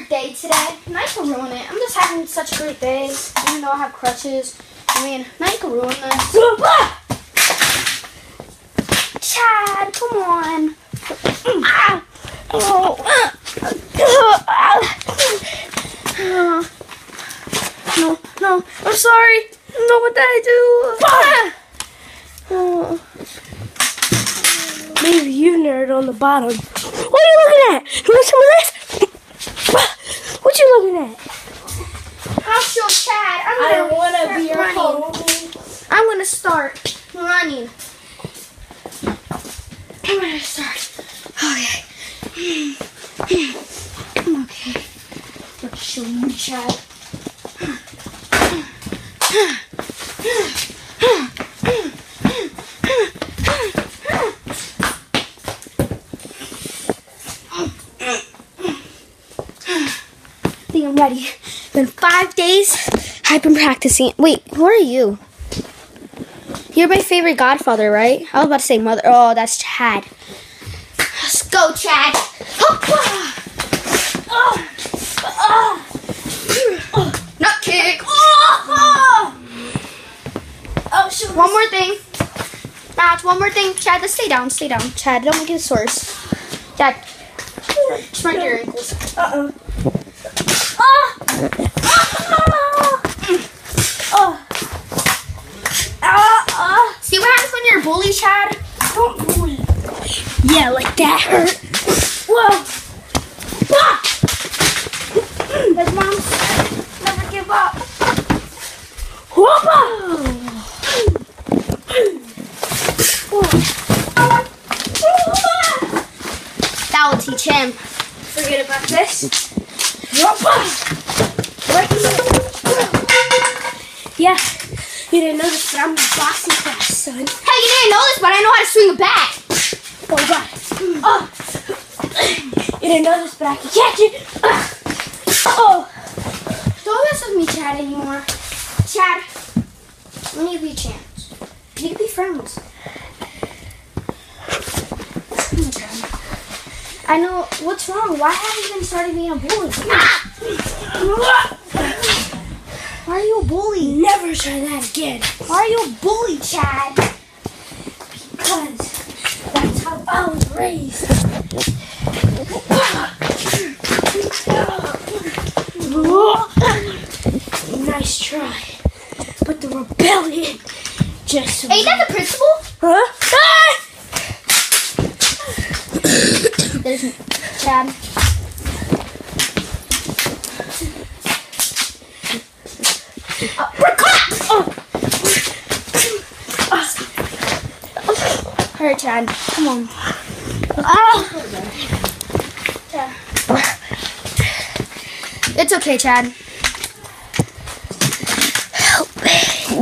day today. Now you can ruin it. I'm just having such a great day, even though I have crutches. I mean, now you can ruin this. Chad, come on. No, I'm sorry. No, what did I do? Maybe you nerd on the bottom. What are you looking at? You want some of this? What you looking at? I'll show Chad. I want to be your homie. I'm going to start running. I'm going to start. Okay. Okay. Let's show you, Chad. I think I'm ready. It's been 5 days. I've been practicing. Wait, who are you? You're my favorite godfather, right? I was about to say mother. Oh, that's Chad. Let's go, Chad. Nut kick. Oh, shoot. One more thing. Now, one more thing. Chad, let's stay down. Stay down. Chad, don't make it sores. Chad, spread your ankles. See what happens when you're a bully, Chad? Don't bully. Yeah, like that hurt. Whoa. But Mom said, never give up. That will teach him. Forget about this. Yeah, you didn't know this, but I'm in boxing class, son. Hey, you didn't know this, but I know how to swing a bat. Oh, God. You didn't know this, but I can catch it. Don't mess with me, Chad, anymore. Chad, let me give you a chance. You can be friends. I know. What's wrong? Why haven't you been started being a bully? Why are you a bully? Never try that again. Why are you a bully, Chad? Because that's how I was raised. Nice try. But the rebellion just... Ain't that the principal? Huh? There's Chad. Alright, Chad. Come on. Chad. It's okay, Chad. Help me.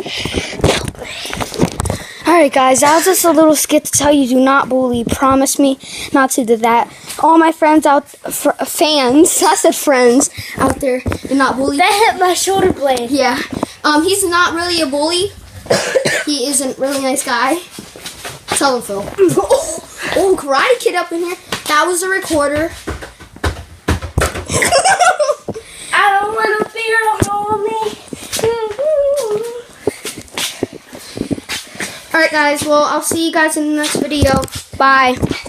Alright, guys. That was just a little skit to tell you do not bully. Promise me not to do that. All my friends fans, I said friends, out there do not bully. That hit my shoulder blade. Yeah. He's not really a bully. He is a really nice guy. Tell him, Phil. Oh, Karate Kid up in here. That was a recorder. I don't want to fear on me. Alright, guys. Well, I'll see you guys in the next video. Bye.